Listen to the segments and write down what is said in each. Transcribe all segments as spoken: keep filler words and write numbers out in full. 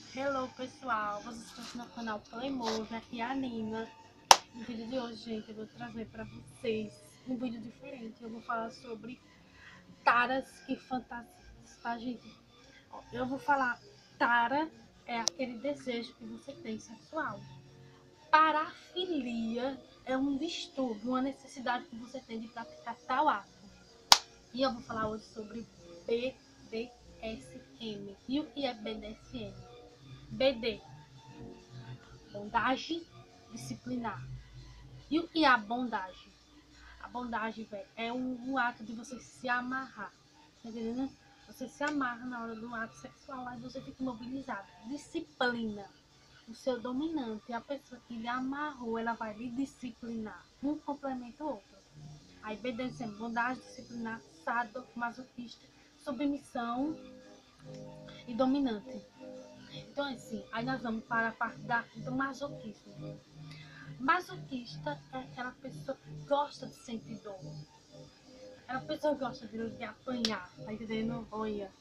Hello pessoal, vocês estão no canal Playmotion, aqui é a Nina. No vídeo de hoje, gente, eu vou trazer para vocês um vídeo diferente. Eu vou falar sobre taras e fantasias, tá, gente? Ó, eu vou falar, tara é aquele desejo que você tem sexual. Parafilia é um distúrbio, uma necessidade que você tem de praticar tal ato. E eu vou falar hoje sobre B D S M. E o que é B D S M? B D, bondagem disciplinar. E o que é a bondagem? A bondagem, velho, é um, um ato de você se amarrar. Tá entendendo? Você se amarra na hora do ato sexual, aí você fica imobilizado. Disciplina. O seu dominante, a pessoa que lhe amarrou, ela vai lhe disciplinar. Um complementa o outro. Aí, B D S M, bondagem, disciplinar, sado, masoquista, submissão e dominante. Então, assim, aí nós vamos para a parte da, do masoquismo. Masoquista é aquela pessoa que gosta de sentir dor. Aquela pessoa que gosta de, de apanhar, tá entendendo? Olha.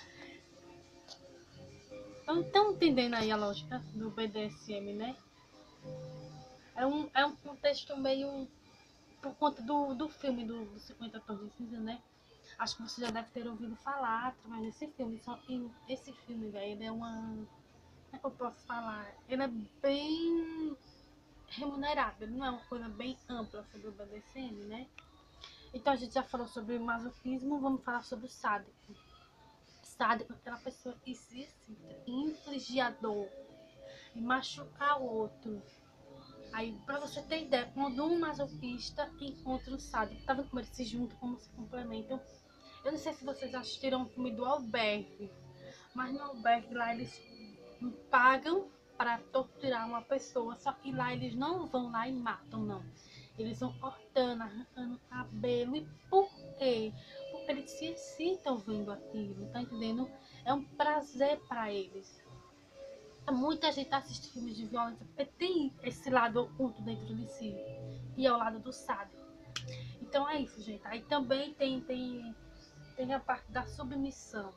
Então, estão entendendo aí a lógica do B D S M, né? É um, é um contexto meio por conta do, do filme do, do cinquenta Tons de Cinza, né? Acho que você já deve ter ouvido falar através desse filme. Só que esse filme, velho, ele é uma. Como é que eu posso falar? Ele é bem remunerado, ele não é uma coisa bem ampla sobre o B D S M, né? Então a gente já falou sobre o masoquismo, vamos falar sobre o sádico. Sádico é aquela pessoa que se excita em infligir a dor e machucar o outro. Aí, pra você ter ideia, quando um masoquista encontra um sádico, tá vendo como eles se juntam, como se complementam? Eu não sei se vocês assistiram o filme do Albergue, mas no Albergue lá eles pagam para torturar uma pessoa, só que lá eles não vão lá e matam, não. Eles vão cortando, arrancando cabelo. E por quê? Porque eles se excitam vendo aquilo, tá entendendo? É um prazer para eles. Muita gente assiste filmes de violência porque tem esse lado oculto dentro de si, e é o lado do sádico. Então é isso, gente. Aí também tem, tem, tem a parte da submissão.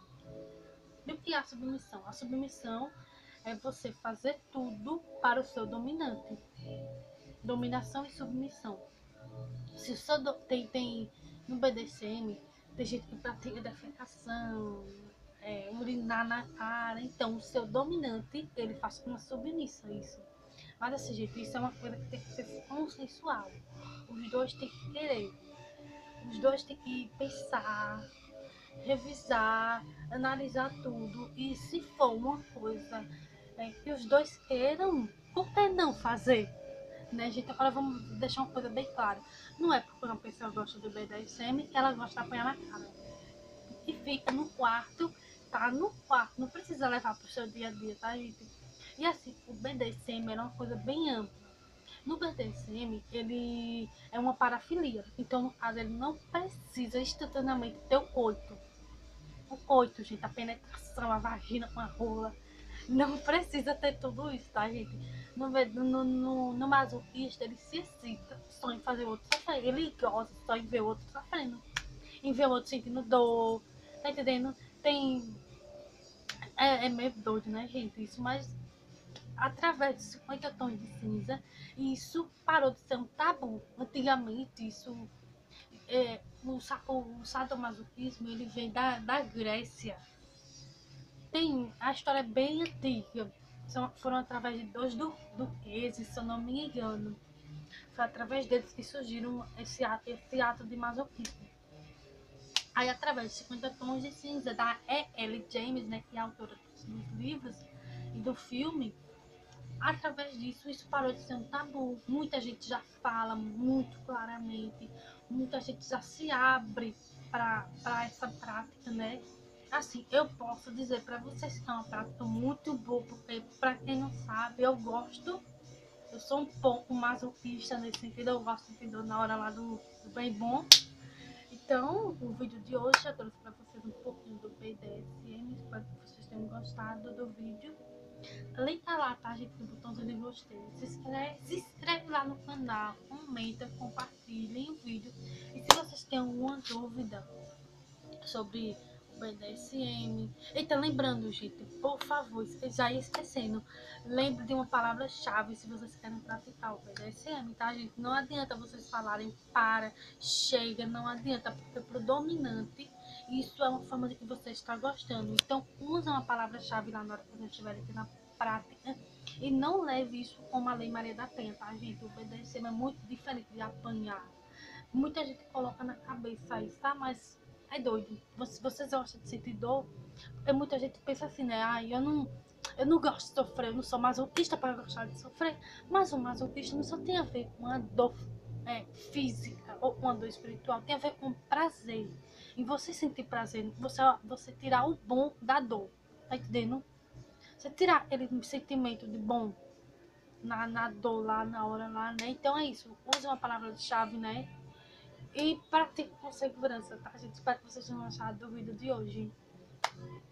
E o que é a submissão? A submissão é você fazer tudo para o seu dominante. Dominação e submissão. Se o seu do... tem, tem no B D S M, tem gente que pratica defecação, é, urinar na cara. Então, o seu dominante, ele faz uma submissa isso. Mas desse jeito, isso é uma coisa que tem que ser consensual. Os dois têm que querer. Os dois têm que pensar, revisar, analisar tudo. E se for uma coisa é, que os dois queiram, por que não fazer? Né, gente? Agora vamos deixar uma coisa bem clara. Não é porque uma pessoa gosta do B D S M que ela gosta de apanhar na cara. E fica no quarto, tá no quarto. Não precisa levar pro seu dia a dia, tá, gente? E assim, o B D S M era uma coisa bem ampla. No B D S M, ele é uma parafilia. Então, no caso, ele não precisa instantaneamente ter o coito. O coito, gente, a penetração, a vagina com a rola. Não precisa ter tudo isso, tá, gente? No, no, no, no masoquista, ele se excita só em fazer o outro sofrer. Ele gosta só em ver o outro sofrendo. Em ver o outro sentindo dor. Tá entendendo? Tem. É, é meio doido, né, gente? Isso, mas através de cinquenta tons de cinza, isso parou de ser um tabu. Antigamente, isso. É, o, o sadomasoquismo ele vem da, da Grécia. Tem a história é bem antiga. São, foram através de dois du, duqueses, se eu não me engano. Foi através deles que surgiram esse ato, esse ato de masoquismo. Aí, através de cinquenta tons de cinza, da E L James, né, que é a autora dos livros e do filme, através disso, isso parou de ser um tabu. Muita gente já fala muito claramente, muita gente já se abre para essa prática, né? Assim, eu posso dizer para vocês que é uma prática muito boa, porque para quem não sabe, eu gosto, eu sou um pouco masoquista nesse sentido, eu gosto de dor na hora lá do, do bem bom. Então, o vídeo de hoje eu trouxe para vocês um pouquinho do B D S M, espero que vocês tenham gostado do vídeo. Clica lá, tá, gente, no botãozinho de gostei, se inscreve, se inscreve lá no canal, comenta, compartilhem o vídeo. E se vocês têm alguma dúvida sobre B D S M. Eita, lembrando, gente, por favor, já ia esquecendo. Lembre de uma palavra-chave se vocês querem praticar o B D S M, tá, gente? Não adianta vocês falarem para, chega, não adianta, porque pro dominante isso é uma forma de que você está gostando. Então, usa uma palavra-chave lá na hora que vocês estiverem aqui na prática. E não leve isso como a Lei Maria da Penha, tá, gente? O B D S M é muito diferente de apanhar. Muita gente coloca na cabeça isso, tá? Mas é doido. Vocês, vocês gostam de sentir dor? Porque muita gente pensa assim, né? Ai, eu não, eu não gosto de sofrer, eu não sou masoquista para gostar de sofrer. Mas o masoquista não só tem a ver com a dor é, física ou com a dor espiritual, tem a ver com prazer. E você sentir prazer, você, você tirar o bom da dor. Tá entendendo? Você tirar aquele sentimento de bom na, na dor lá, na hora lá, né? Então é isso. Use uma palavra-chave, né? E pratique com segurança, tá, gente? Espero que vocês tenham achado do vídeo de hoje.